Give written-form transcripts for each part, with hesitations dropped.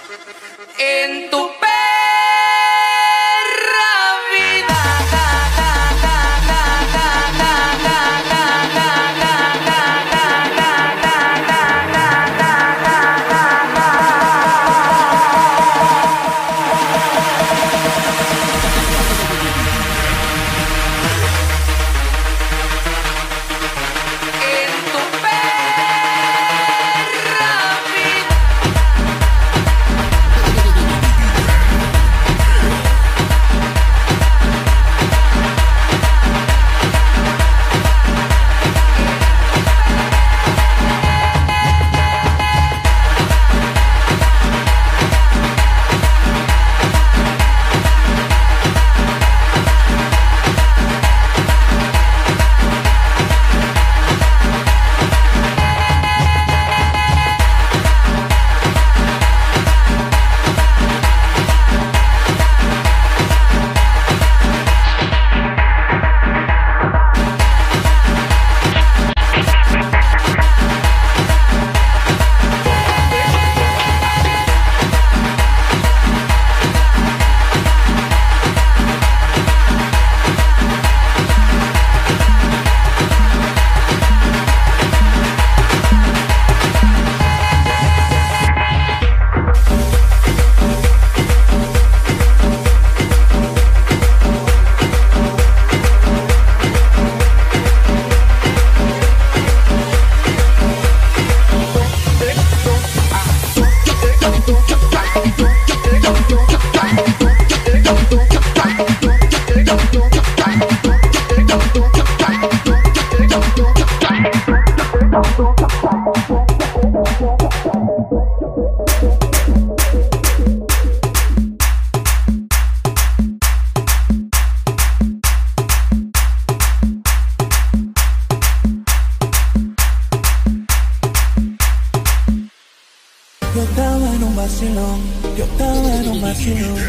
En tu perra vida. Yo estaba en un vacilón.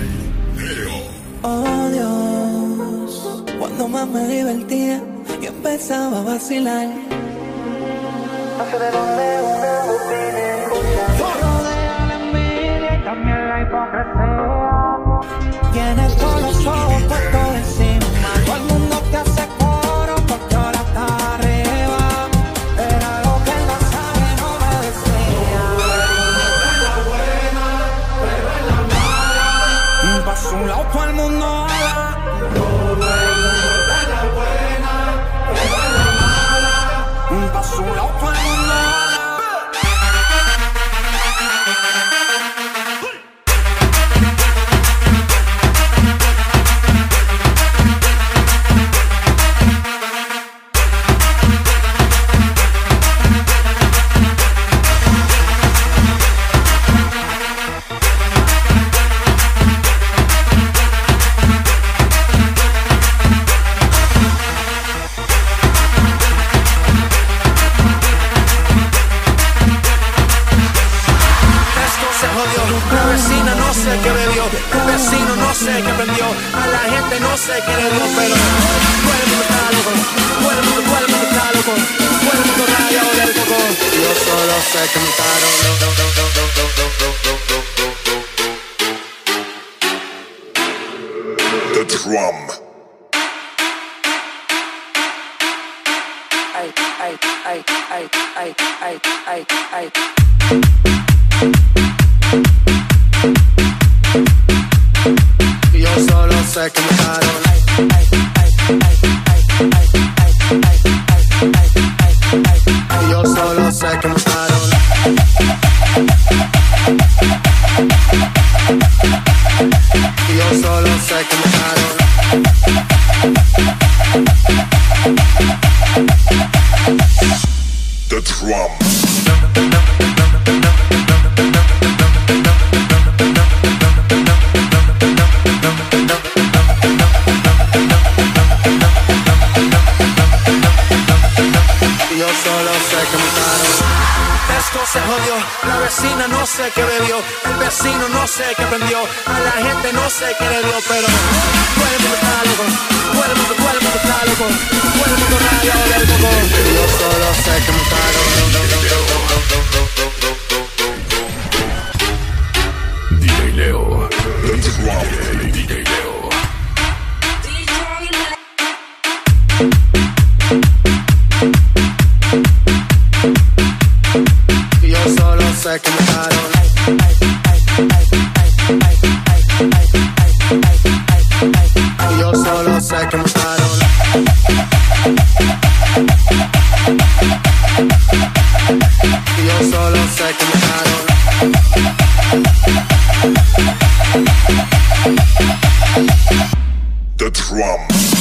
Oh Dios, cuando más me divertía y empezaba a vacilar. No sé de dónde una botella escucha. Rodea la envidia y también la hipocresía. Tienes todos los ojos puestos encima. Todo el mundo te hace coro porque ahora está arriba. Era lo que el mensaje no me decía. Pero en la mala, paso un lado todo el mundo habla. En la buena, pero en la mala, paso un lado todo el mundo habla. La vecina no sé qué bebió, el vecino no sé qué prendió, a la gente no sé qué le dio, pero todo el mundo está loco, todo el mundo está loco, todo el mundo rayado del coco. Yo solo sé que me The drum. Ay, ay, ay, ay, ay, ay, ay, ay. Yo solo sé que me cagaron. Yo solo sé que me cagaron. Yo solo sé que me cagaron. The drum. Yo solo sé que me cagaron. Esto se jodió, la vecina no sé qué bebió, el vecino no sé qué prendió, a la gente no sé qué le dio, pero todo el mundo está loco, todo el mundo está loco, todo el mundo rayado del coco. Yo solo sé que me cagaron. Leo. DJ Leo. Yo solo sé que me mataron. Yo solo sé que me mataron. Yo solo sé que me mataron. The drum.